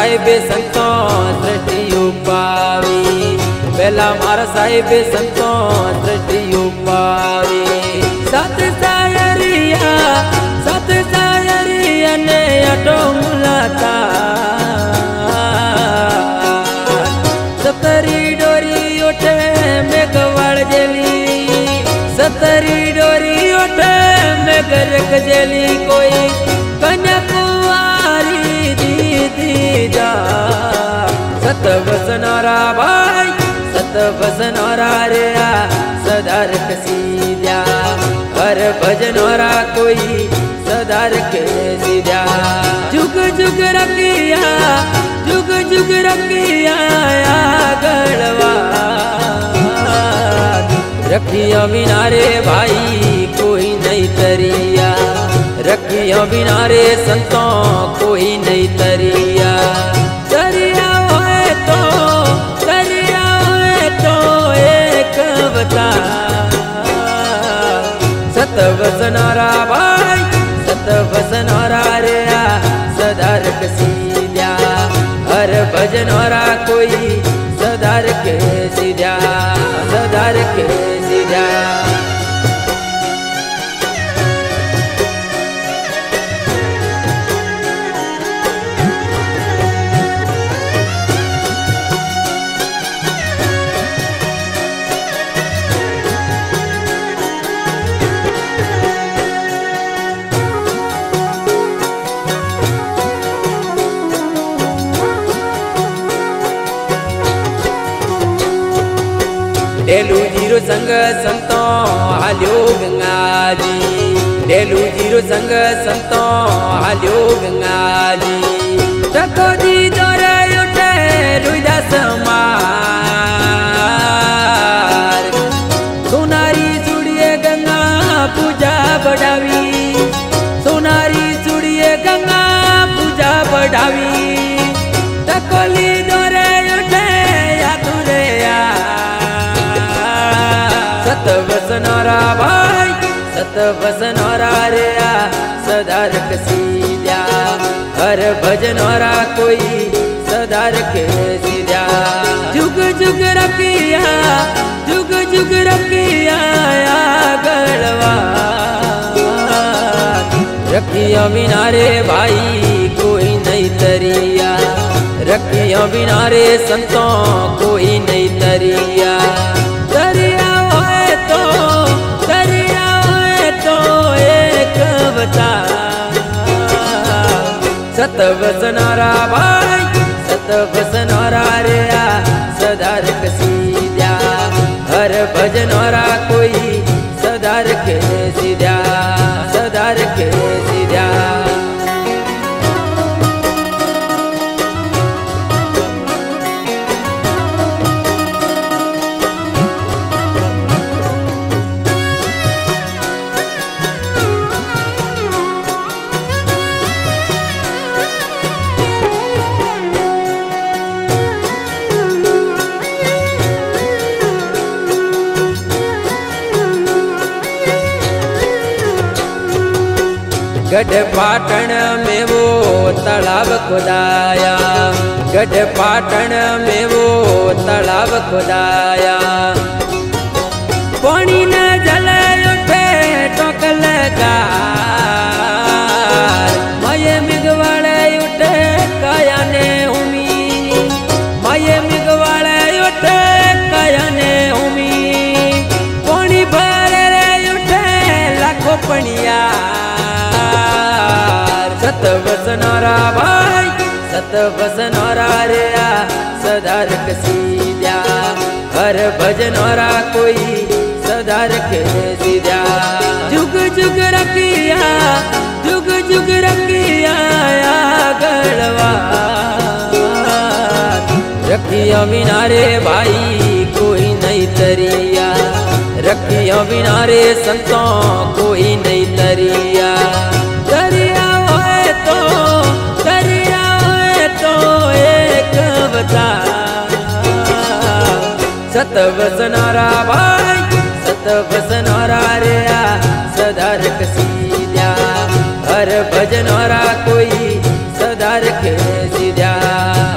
साहिबे संतो सृष्टि उपावी, पहला मारा साहिबे संतो सृष्टि उपावी। सत सायरिया ने अटो मुलाता, सतरी डोरी उठे मेघवाड़ जेली, सतरी डोरी उठे मेघरक जेली। कोई कन्याकुमारी दीदी जा, सत बसनोरा भाई सत बसनोरा रे सदा रख सीधा, हर भजनोरा कोई सदा रखे सीधा। जुग जुग रखिया, जुग जुग रखिया गढ़वा, रखियो बिना रे भाई कोई नहीं तरिया, रखियो बिना रे संतों कोई नहीं तरिया। तरिया होए तो एक बता, सत बसनोरा भाई सत बसनोरा रे सदा रख सीधा, हर भजनोरा कोई सदा रखे सीधा, सदा रखे सीधा। डेलू जीरो संग संतो हाल्यो गंगाजी, डेलू जीरो संग संतो हाल्यो गंगाजी। टको जी दौरे उठे रुदास मार, सोनारी चूड़िए गंगा पूजा बढ़ावी, सोनारी चूड़िए गंगा पूजा बढ़ावी। टकोली दौरे उठे यादुरे सत बसनोरा भाई सत बसनोरा रे सदा रख सीधा, हर भजनोरा कोई सदा रखे सीधा। जुग जुग रखिया, जुग जुग रखिया गढ़वा, रखियो बिना रे भाई कोई नहीं तरिया, रखियो बिना रे संतों कोई नहीं तरिया। तरिया होए तो एक बता, सत बसनोरा भाई सत बसनोरा रे सदा रख सीधा, हर भजनोरा कोई सदा रखे सीधा, सदा रखे सीधा। गढ़ पाटन में वो तालाब खुदाया, गढ़ पाटन में वो तालाब खुदाया। पानी न जले उठे टोकल गार, माये मिगवाड़े उठे काया ने उमी, माये मिगवाड़े उठे काया ने उमी। पानी भरे उठे लाखों पनिया, सत बसनोरा भाई सत बसनोरा रे सदा रख सीधा, हर भजनोरा कोई सदा रखे सीधा। जुग जुग रखिया, जुग जुग रखिया गढ़वा, रखियो बिना रे भाई कोई नहीं तरिया, रखियो बिना रे संतों कोई नहीं तरिया। तरिया होए तो एक बता, सत बसनोरा भाई सत बसनोरा रे सदा रख सीधा, हर भजनोरा कोई सदा रखे सीधा।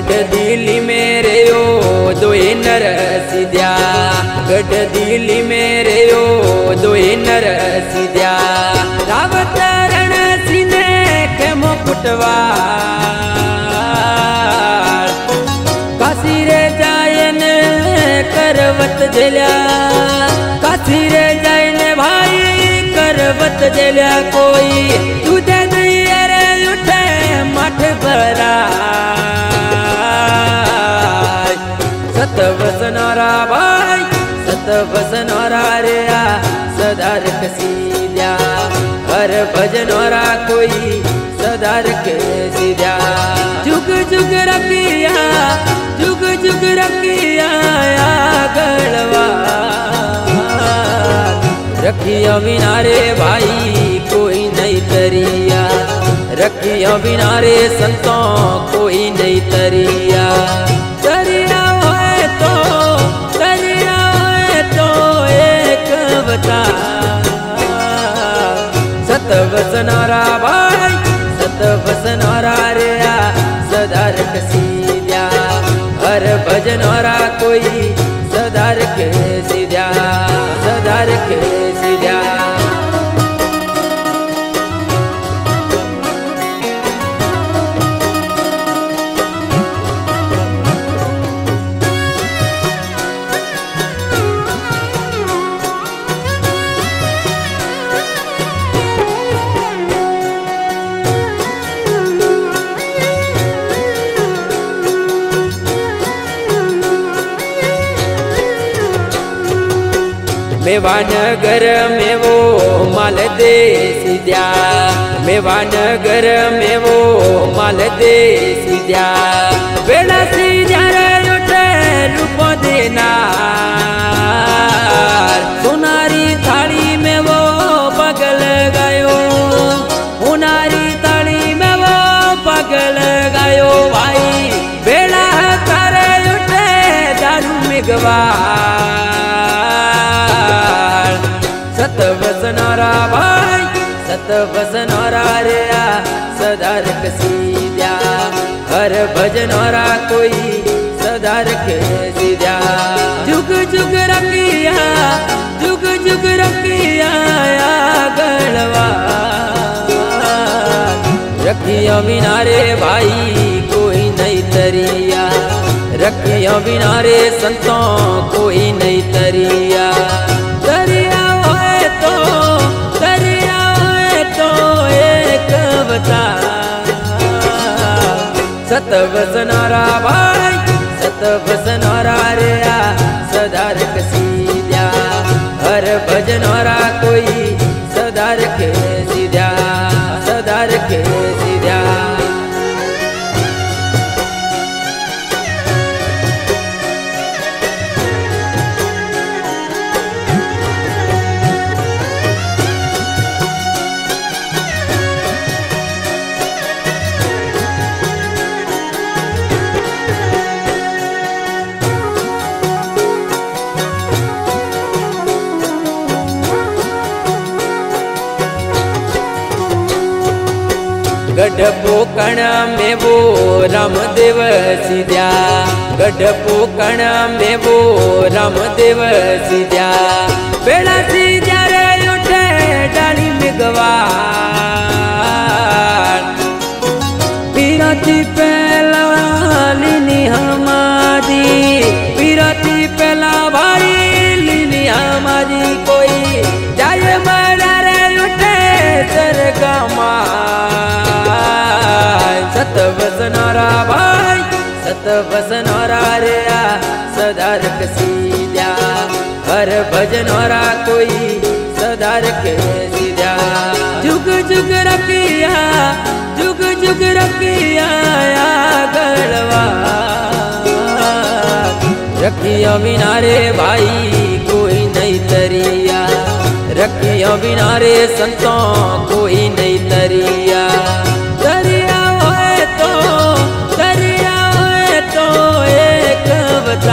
गढ़ दिल्ली मेरे ओ दोए नर सीध्या, गढ़ दिल्ली मेरे ओ दोए नर सीध्या। रावत रण सीने के मुकुटवा काशी रे जायन करवत झेल्या, काशी रे जायन भाई करवत झेल्या। कोई तुझे नहीं रे उठे मठ भरा सत वसनारा भाई सत वसनारा रे आ सदार कसीद्या। हर भजनोरा कोई सदार के सीध्या। जुग जुग रखिया जुग जुग रखिया गलवा रखिया बिना रे भाई कोई नहीं तरिया, रखिया बिना रे संतों कोई नहीं तरिया। तरिया है तो एक बता सत वसनारा भाई सत वसनारा रे आ सदार कसीद्या। हर भजनोरा कोई सदार के सीध्या, सदार के सीध्या। मेवानगर में वो माल दे सीध्या, मेवानगर में वो माल दे सीध्या। बेड़ा सीध्या रे उठे रूप देना सोनारी थाली में वो पगल गयो, सोनारी थाली में वो पगल गयो। भाई बेड़ा करे उठे दारू में गवा सत वसनारा भाई सत वसनारा रे आ सदार कसीद्या। हर भजनोरा कोई सदार के सीध्या। जुग जुग रखिया जुग जुग रखिया गलवा रखिया बिना रे भाई कोई नहीं तरिया, रखिया बिना रे संतों कोई नहीं तरिया। तरिया तो एक बता सत वसनारा भाई सत वसनारा रे आ सदार कसीद्या। हर भजनोरा कोई सदार के सीध्या, सदार के सीध्या। गढ़ पोकण में वो रामदेव सीध्या, गढ़ पोकण में वो रामदेव सीध्या। बेड़ा सीध्या रे उठे डाली में गवार पीराती पहला लीनी हमारी, पीराती पहला भाई लीनी हमारी। कोई जाए मरा रे उठे सरगमा सत वसनारा भाई सत वसनारा रे आ सदार कसीद्या। हर भजनोरा कोई सदार के सीध्या। जुग जुग रखिया जुग जुग रखिया गलवा रखिया बिना रे भाई कोई नहीं तरिया, रखिया बिना रे संतों कोई नहीं तरिया। तरिया तो एक बता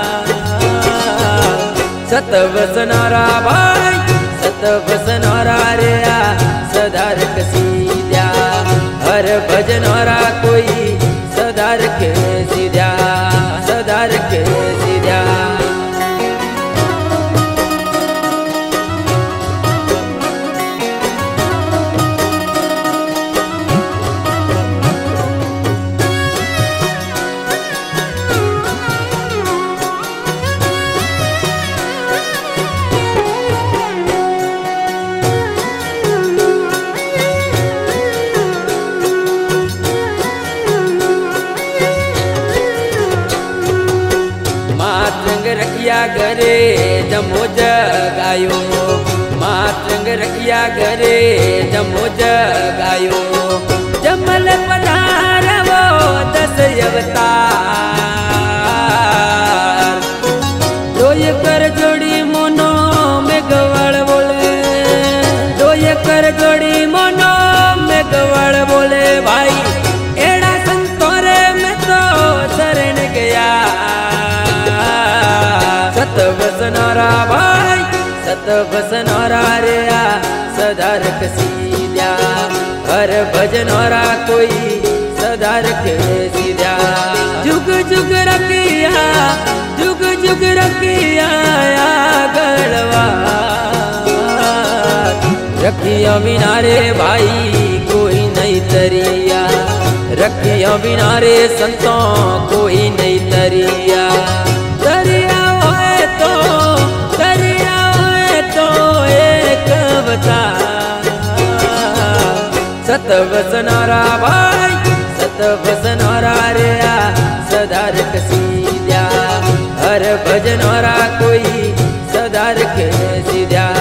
सत वसनारा भाई सत वसनारा रे आ सदार कसीद्या। हर भजनोरा कोई सदा सदा रखे सीधा, सदा रखे सीधा। मातंग रखिया घरे जमो जगायो, मातंग रखिया घरे जमो जगायो। जमल पधारवो 10 अवतार, दोय कर जोड़ी मोनो में गवाड़ बोले, दोय कर जोड़ी मोनो में गवाड़ बोले। भाई एड़ा संतोरे में तो शरण गया, सत बसनारा भाई सत बसनारा रे आ, सदा रख सीधा। हर भजनारा कोई सदा रख सीधा। जुग जुग रखिया, जुग जुग रखिया गढ़वा, रखिया बिना रे भाई कोई नहीं तरिया, रखिया बिना रे संतों कोई नहीं तरिया। दरिया होए तो, दरिया होए तो एक अवतार, सत बसनारा भाई सत बसनारा रे आ, सदा रख सीधा। हर भजनारा कोई सदा रख सीधा।